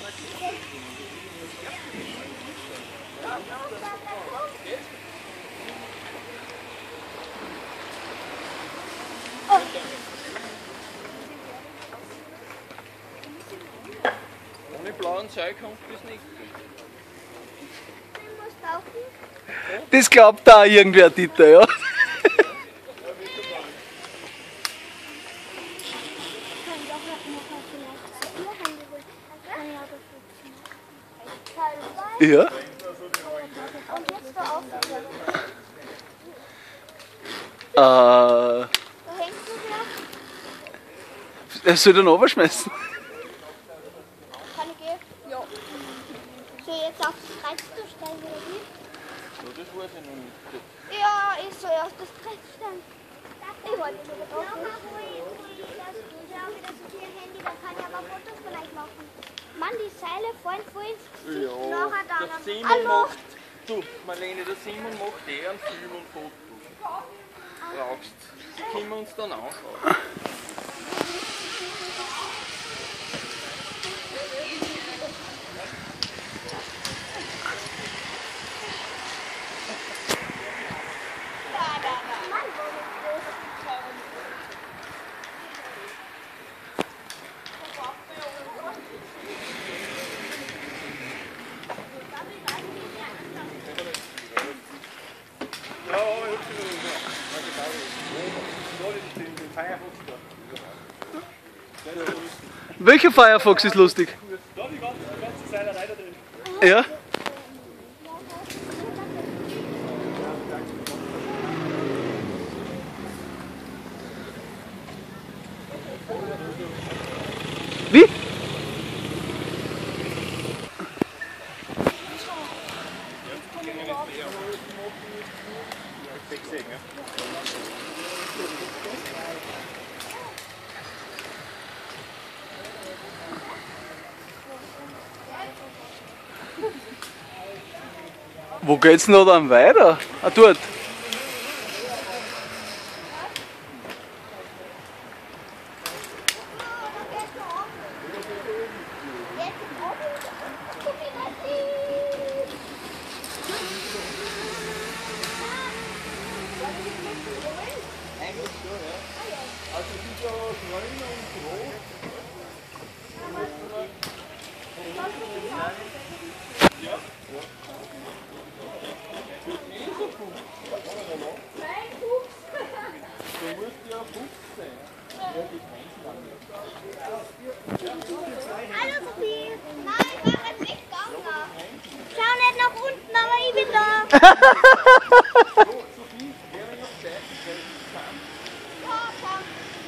Ohne blauen Seil kommt das nicht. Das glaubt da irgendwer, Dieter, ja. Ja. Und jetzt da auf. Äh. Da hängt du wieder. Er soll den runterschmeißen. Kann ich gehen? Ja. Soll ich jetzt auf das Kreuz stellen oder wie? So, das weiß ich noch nicht. Ja, ich soll auf das Kreuz stellen. Ich wollte sogar drauf. Dann kann ich aber Fotos vielleicht machen. Mann, die Seile fallen voll ins Gesicht. Ja, Nachher dann. der Simon macht, du Marlene, der Simon macht einen Film und Foto. Brauchst. Die können wir uns dann anschauen. Welcher Firefox ist lustig? Da die ganze Seilerei da drin. Ja. Wie? Wo geht's denn da dann weiter? Ah, dort. Hallo Sophie! Nein, ich war jetzt nicht gegangen. Schau nicht nach unten, aber ich bin da. Ja, komm.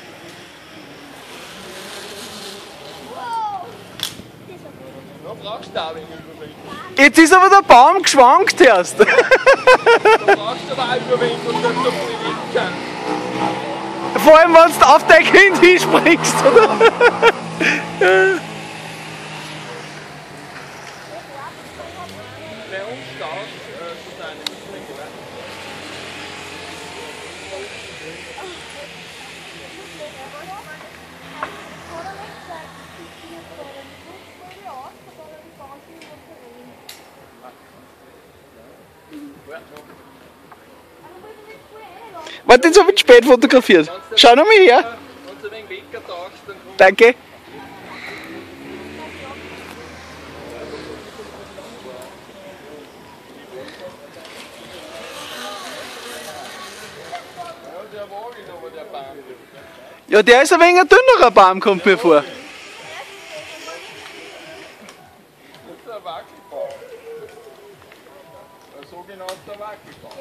Wow. Da brauchst du auch wegen Überwinden. Jetzt ist aber der Baum geschwankt erst. Da brauchst du aber auch Überwinden und dann so bewegen kann. Vor allem, wenn du auf dein Kind hinspringst, oder? Bei uns staut zu sein, das ist nicht gemeint. Warte, jetzt habe ich spät fotografiert. Schau noch mal her. Wenn du ein wenig Wecker tauchst, dann kommt Danke. der Wagen, aber der Baum. Ja, der ist ein wenig ein dünnerer Baum, kommt mir vor. Das ist ein Wackelbaum. Ein sogenannter Wackelbaum.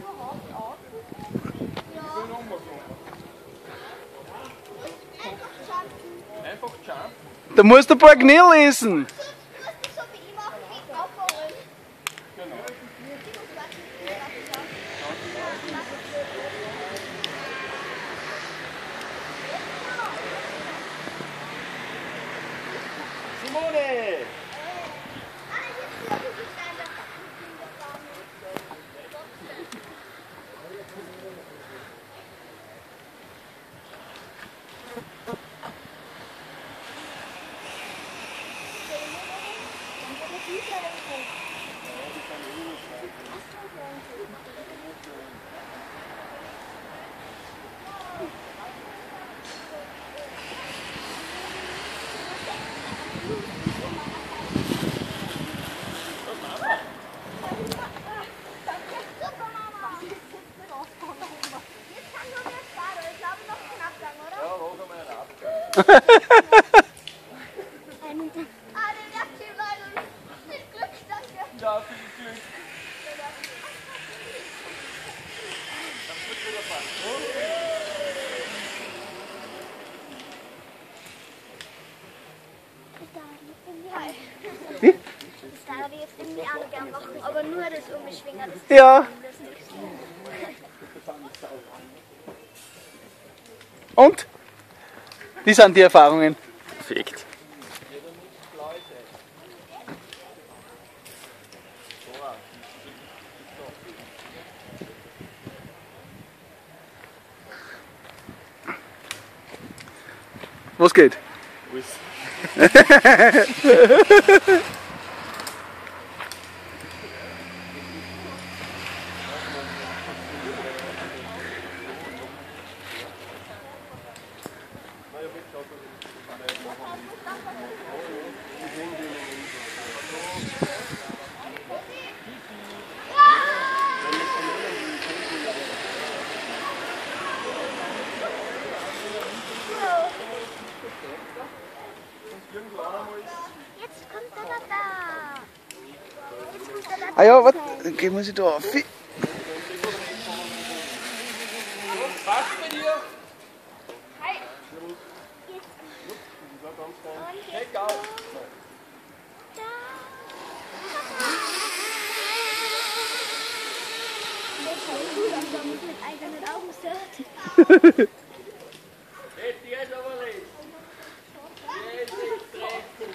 Einfach jumpen. Da musst du ein paar Knie lesen. So wie ich mache, wie aufholen. Genau. Simone! Ja, viel Glück. Wie? Das darf ich jetzt irgendwie auch gerne machen, aber nur das Umschwingen. Ja. Und? Wie sind die Erfahrungen? Perfekt. Was geht? Jetzt kommt der da. Jetzt kommt der da. Ah ja, warte, gehen wir sie da auf. Was bei dir? Hi. Egal. Das schaut gut aus, da muss mit eigenen Augen sehen. Die ist aber recht. Die ist echt recht.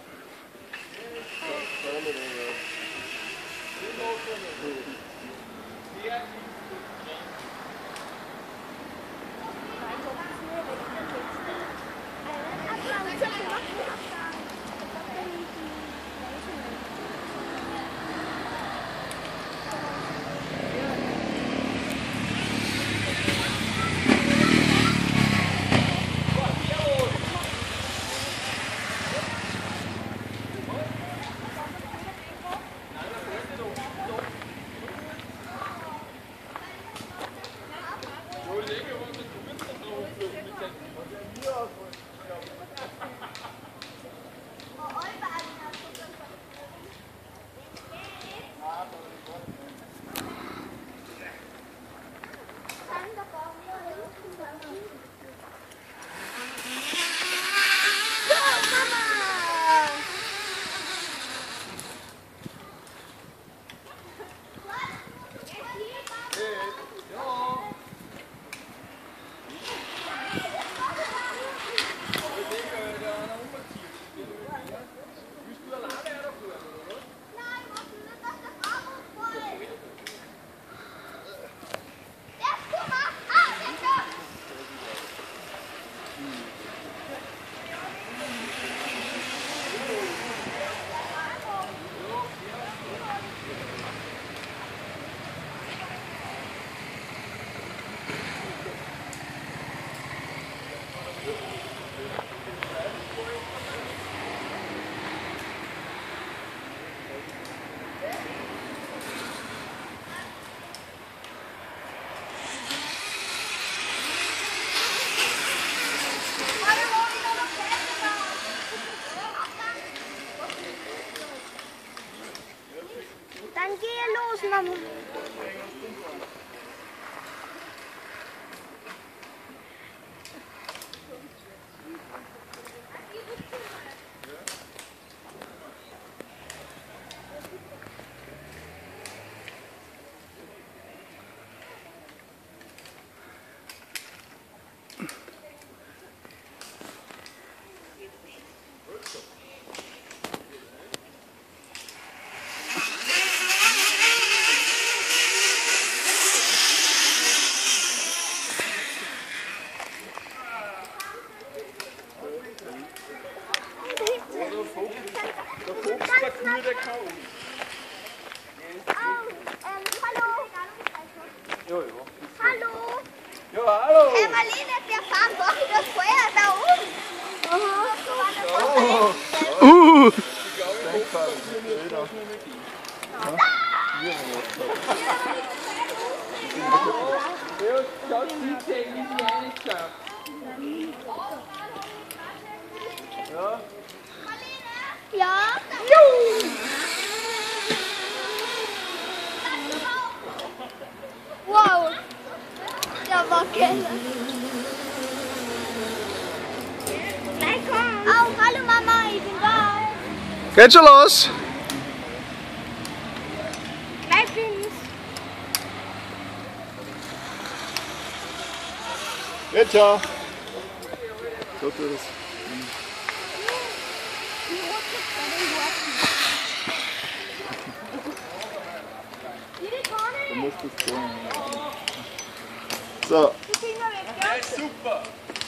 Dann gehe los, Mama. Hallo. Ja, ja. Hallo. Ja, hallo! Hey Marlene, wir fahren doch das Feuer da oben. Ja, schau, die zählen, wie sie reingeschaut. Ja. Ja. Wow. Der war geil. Oh, hallo Mama, ich bin da. Geht schon los! Gleich bin's. Jetzt schon. So tut es. Du musst es tun. So. Ja, super!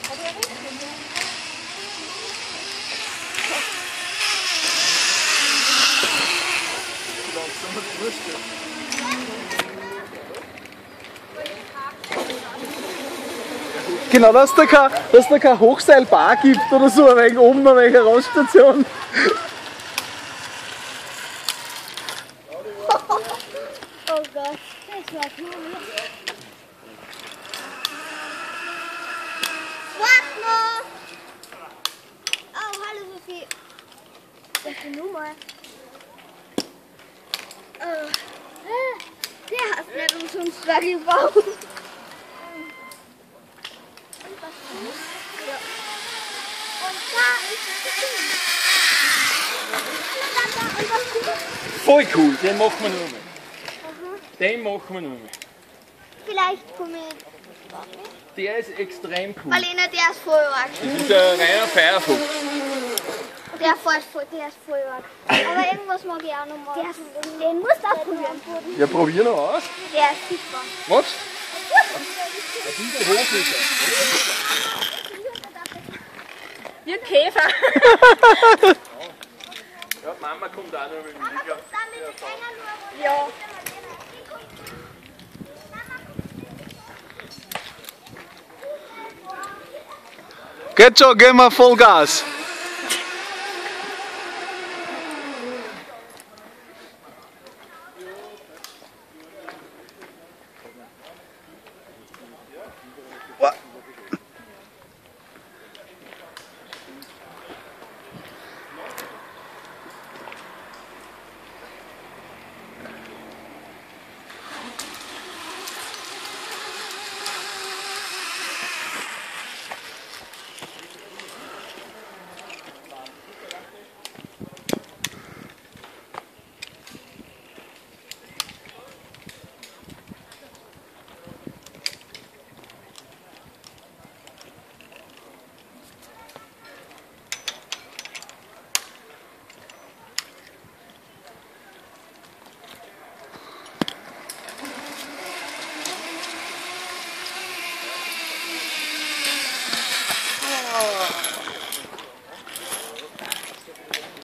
Genau, dass da kein Hochseilbar gibt oder so, wegen oben an welcher Raststation. Oh Gott, das war cool. Warte noch! Oh, hallo Sophie. Das ist die Nummer. Der hat nicht umsonst weggebaut. Und was tust du? Ja. Und da ist das Ding. Und was tust du? Voll cool, den machen wir nur mehr. Den machen wir nur mehr. Vielleicht komme ich. Der ist extrem cool. Marlene, der ist voll arg. Das ist ein reiner Firefox. Der ist voll arg. Aber irgendwas mag ich auch noch mal. Den musst du auch probieren. Ja, probier noch aus. Der ist super. Magst du? Der ist der Hochlicher. Wie ein Käfer. Ja, Mama kommt auch noch mit dem Liga. Ja. Geht schon, gehen wir Vollgas!